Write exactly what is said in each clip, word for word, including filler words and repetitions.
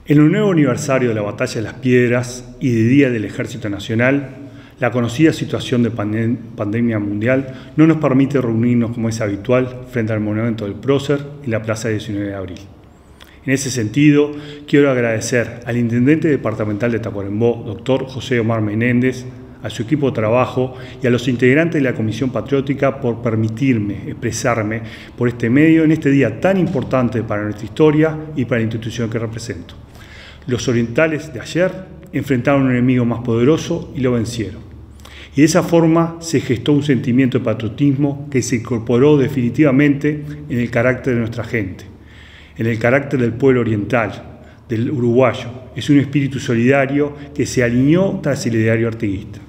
En el nuevo aniversario de la Batalla de las Piedras y de Día del Ejército Nacional, la conocida situación de pandem- pandemia mundial no nos permite reunirnos como es habitual frente al monumento del prócer en la Plaza diecinueve de abril. En ese sentido, quiero agradecer al Intendente Departamental de Tacuarembó, doctor José Omar Menéndez, a su equipo de trabajo y a los integrantes de la Comisión Patriótica por permitirme expresarme por este medio en este día tan importante para nuestra historia y para la institución que represento. Los orientales de ayer enfrentaron a un enemigo más poderoso y lo vencieron. Y de esa forma se gestó un sentimiento de patriotismo que se incorporó definitivamente en el carácter de nuestra gente, en el carácter del pueblo oriental, del uruguayo. Es un espíritu solidario que se alineó tras el ideario artiguista.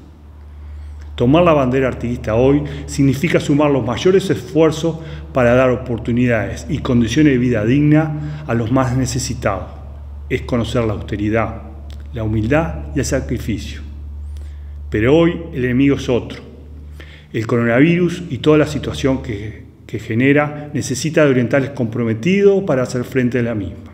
Tomar la bandera artiguista hoy significa sumar los mayores esfuerzos para dar oportunidades y condiciones de vida digna a los más necesitados. Es conocer la austeridad, la humildad y el sacrificio. Pero hoy el enemigo es otro. El coronavirus y toda la situación que, que genera necesita de orientales comprometidos para hacer frente a la misma.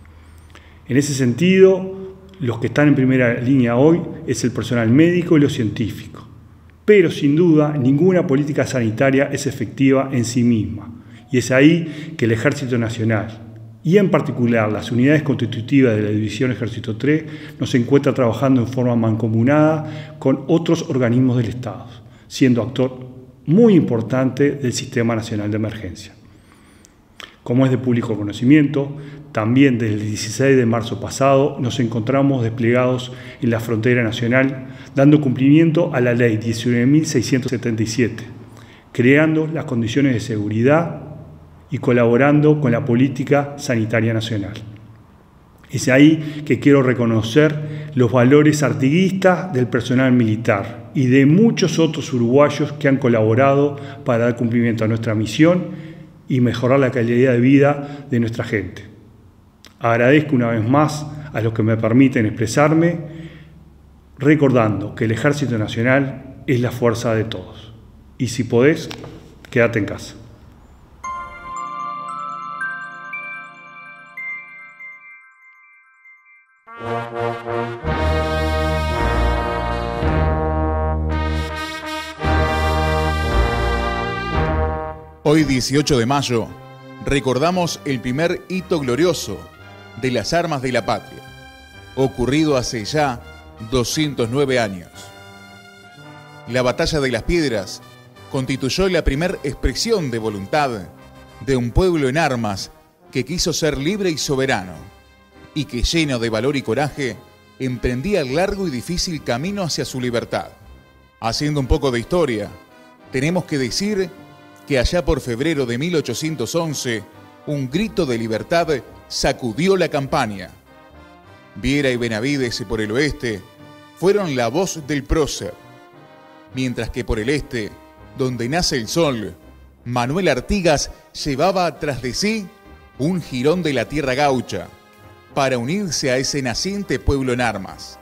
En ese sentido, los que están en primera línea hoy es el personal médico y los científicos. Pero sin duda, ninguna política sanitaria es efectiva en sí misma. Y es ahí que el Ejército Nacional, y en particular las unidades constitutivas de la División Ejército tres, nos encuentra trabajando en forma mancomunada con otros organismos del Estado, siendo actor muy importante del Sistema Nacional de Emergencia. Como es de público conocimiento, también desde el dieciséis de marzo pasado nos encontramos desplegados en la frontera nacional, dando cumplimiento a la Ley diecinueve mil seiscientos setenta y siete, creando las condiciones de seguridad y colaborando con la política sanitaria nacional. Es ahí que quiero reconocer los valores artiguistas del personal militar y de muchos otros uruguayos que han colaborado para dar cumplimiento a nuestra misión y mejorar la calidad de vida de nuestra gente. Agradezco una vez más a los que me permiten expresarme, recordando que el Ejército Nacional es la fuerza de todos. Y si podés, quédate en casa. Hoy, dieciocho de mayo, recordamos el primer hito glorioso de las armas de la patria, ocurrido hace ya doscientos nueve años. La Batalla de las Piedras constituyó la primera expresión de voluntad de un pueblo en armas que quiso ser libre y soberano, y que, lleno de valor y coraje, emprendía el largo y difícil camino hacia su libertad. Haciendo un poco de historia, tenemos que decir que allá por febrero de mil ochocientos once, un grito de libertad sacudió la campaña. Viera y Benavides por el oeste fueron la voz del prócer, mientras que por el este, donde nace el sol, Manuel Artigas llevaba tras de sí un jirón de la tierra gaucha para unirse a ese naciente pueblo en armas.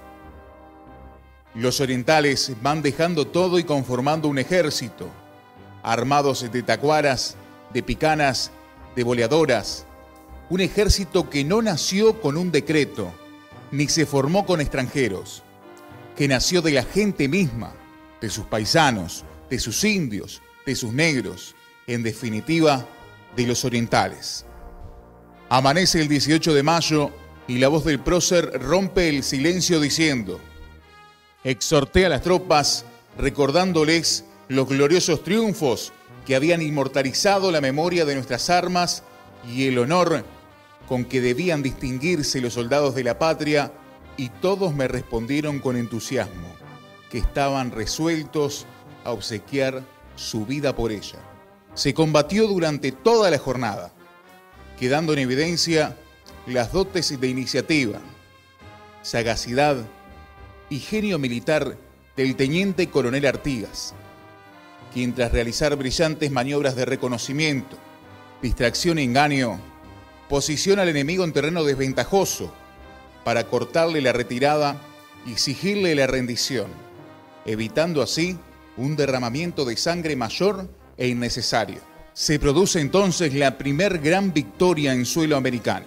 Los orientales van dejando todo y conformando un ejército, armados de tacuaras, de picanas, de boleadoras, un ejército que no nació con un decreto, ni se formó con extranjeros, que nació de la gente misma, de sus paisanos, de sus indios, de sus negros, en definitiva, de los orientales. Amanece el dieciocho de mayo y la voz del prócer rompe el silencio diciendo: exhorté a las tropas recordándoles los gloriosos triunfos que habían inmortalizado la memoria de nuestras armas y el honor con que debían distinguirse los soldados de la patria, y todos me respondieron con entusiasmo que estaban resueltos a obsequiar su vida por ella. Se combatió durante toda la jornada, quedando en evidencia las dotes de iniciativa, sagacidad y genio militar del teniente coronel Artigas, quien tras realizar brillantes maniobras de reconocimiento, distracción y engaño, posiciona al enemigo en terreno desventajoso para cortarle la retirada y exigirle la rendición, evitando así un derramamiento de sangre mayor e innecesario. Se produce entonces la primer gran victoria en suelo americano.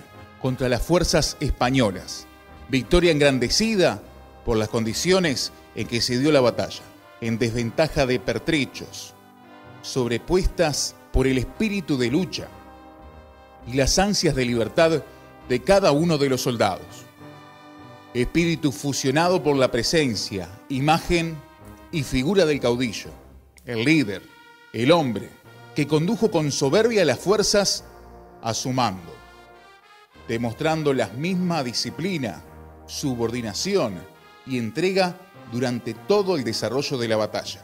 contra las fuerzas españolas. Victoria engrandecida por las condiciones en que se dio la batalla, en desventaja de pertrechos, sobrepuestas por el espíritu de lucha y las ansias de libertad de cada uno de los soldados. Espíritu fusionado por la presencia, imagen y figura del caudillo, el líder, el hombre, que condujo con soberbia las fuerzas a su mando, demostrando la misma disciplina, subordinación y entrega durante todo el desarrollo de la batalla.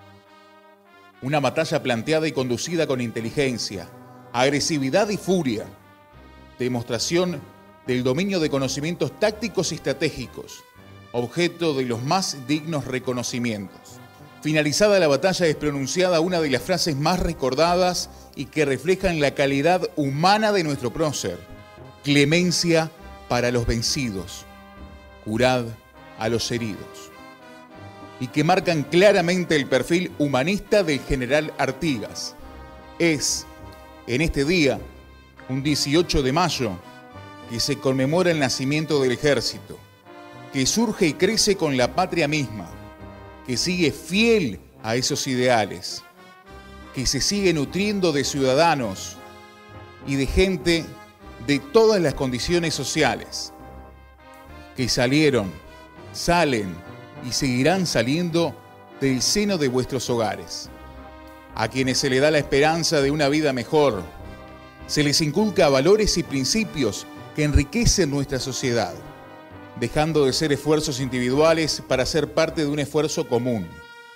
Una batalla planteada y conducida con inteligencia, agresividad y furia, demostración del dominio de conocimientos tácticos y estratégicos, objeto de los más dignos reconocimientos. Finalizada la batalla es pronunciada una de las frases más recordadas y que reflejan la calidad humana de nuestro prócer: clemencia para los vencidos, curad a los heridos, y que marcan claramente el perfil humanista del general Artigas. Es, en este día, un dieciocho de mayo, que se conmemora el nacimiento del ejército, que surge y crece con la patria misma, que sigue fiel a esos ideales, que se sigue nutriendo de ciudadanos y de gente de todas las condiciones sociales, que salieron, salen y seguirán saliendo del seno de vuestros hogares, a quienes se les da la esperanza de una vida mejor, se les inculca valores y principios que enriquecen nuestra sociedad, dejando de ser esfuerzos individuales para ser parte de un esfuerzo común.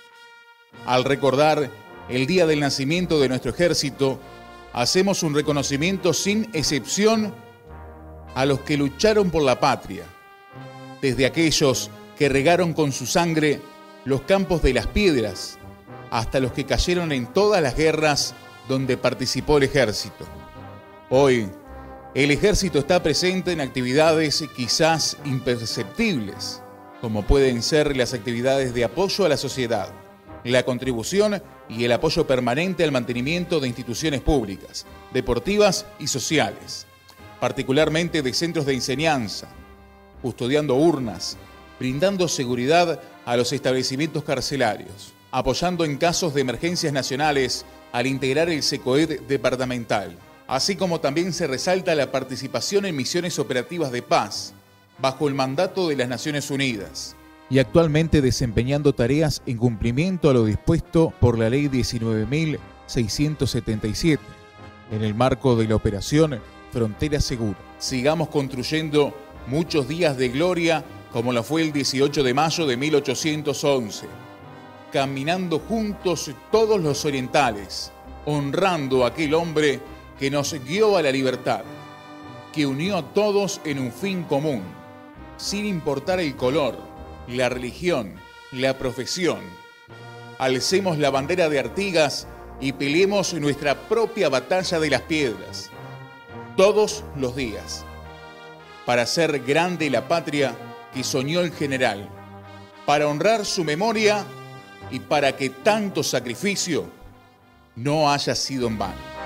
Al recordar el día del nacimiento de nuestro ejército, hacemos un reconocimiento sin excepción a los que lucharon por la patria, desde aquellos que regaron con su sangre los campos de las piedras, hasta los que cayeron en todas las guerras donde participó el ejército. Hoy, el ejército está presente en actividades quizás imperceptibles, como pueden ser las actividades de apoyo a la sociedad, la contribución y el apoyo permanente al mantenimiento de instituciones públicas, deportivas y sociales, particularmente de centros de enseñanza, custodiando urnas, brindando seguridad a los establecimientos carcelarios, apoyando en casos de emergencias nacionales al integrar el SECOED departamental, así como también se resalta la participación en misiones operativas de paz, bajo el mandato de las Naciones Unidas, y actualmente desempeñando tareas en cumplimiento a lo dispuesto por la Ley diecinueve mil seiscientos setenta y siete, en el marco de la operación Frontera Segura. Sigamos construyendo muchos días de gloria como lo fue el dieciocho de mayo de mil ochocientos once, caminando juntos todos los orientales, honrando a aquel hombre que nos guió a la libertad, que unió a todos en un fin común, sin importar el color, la religión, la profesión. Alcemos la bandera de Artigas y peleemos nuestra propia batalla de las piedras, todos los días, para hacer grande la patria que soñó el general, para honrar su memoria y para que tanto sacrificio no haya sido en vano.